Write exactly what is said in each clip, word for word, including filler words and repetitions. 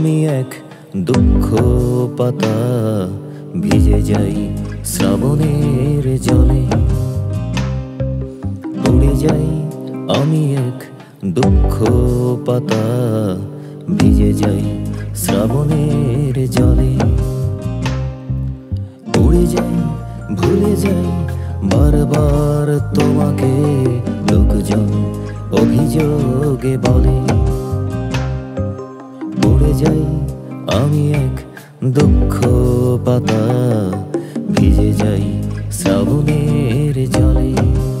আমি এক দুঃখ পাতা ভিজে যাই শ্রাবণের জলে। উড়ে যাই আমি এক দুঃখ পাতা ভিজে যাই শ্রাবণের জলে। উড়ে যাই ভুলে যাই বারবার তোমাকে লোকজন অভিযোগে বলে। উড়ে যাই আমি এক দুঃখ পাতা ভিজে যাই শ্রাবণের জলে।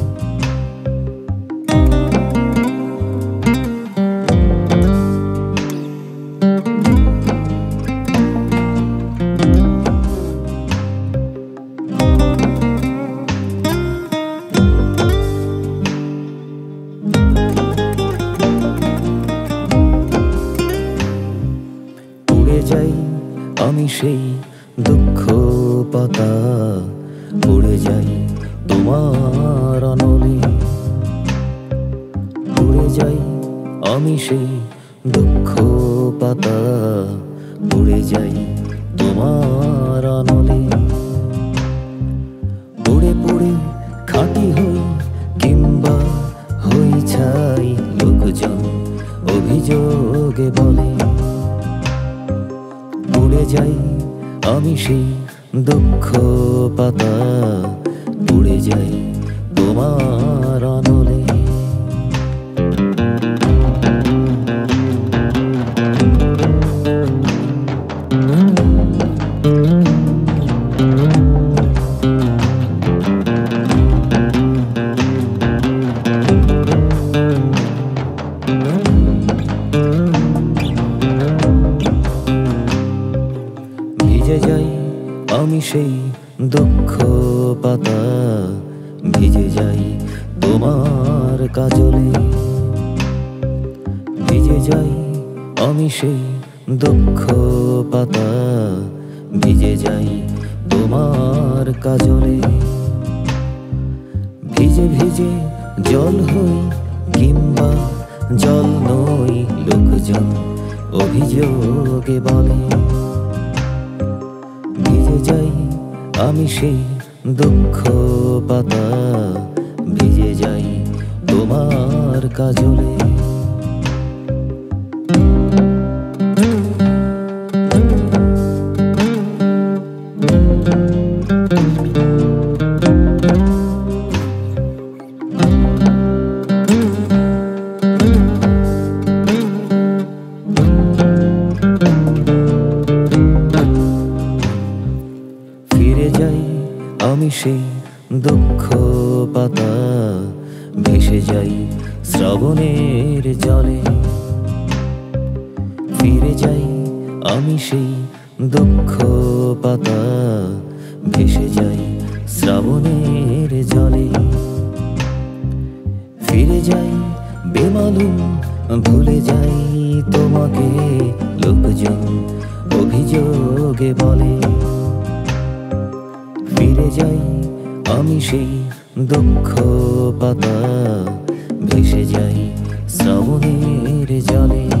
যাই আমি সেই দুঃখ পাতা, উড়ে যাই তোমার অনলে। উড়ে যাই আমি সেই দুঃখ পাতা, উড়ে যাই তোমার অনলে। উড়ে পুড়ে খাঁটি হই কিংবা হই ছাই লোকজন অভিযোগে বলে। উড়ে যাই আমি সেই দুঃখ পাতা, উড়ে যাই তোমার অনলে। ভিজে যাই আমি সেই দুঃখ পাতা, ভিজে যাই তোমার কাজলে। ভিজে যাই আমি সেই দুঃখ পাতা, ভিজে যাই তোমার কাজলে। ভিজে ভিজে জল হই কিংবা জল নই লোকজন অভিযোগে বলে। ভিজে যাই আমি সেই দুঃখ পাতা, ভিজে যাই তোমার কাজলে। ফিরে যাই আমি সেই দুঃখ পাতা, ভেসে যাই শ্রাবণের জলে। ফিরে যাই আমি সেই দুঃখ পাতা, ভেসে যাই শ্রাবণের জলে। ফিরে যাই বেমালুম ভুলে যাই তোমাকে লোকজন অভিযোগে বলে। ফিরে যাই আমি সেই দুঃখ পাতা, ভেসে যাই শ্রাবণের জলে।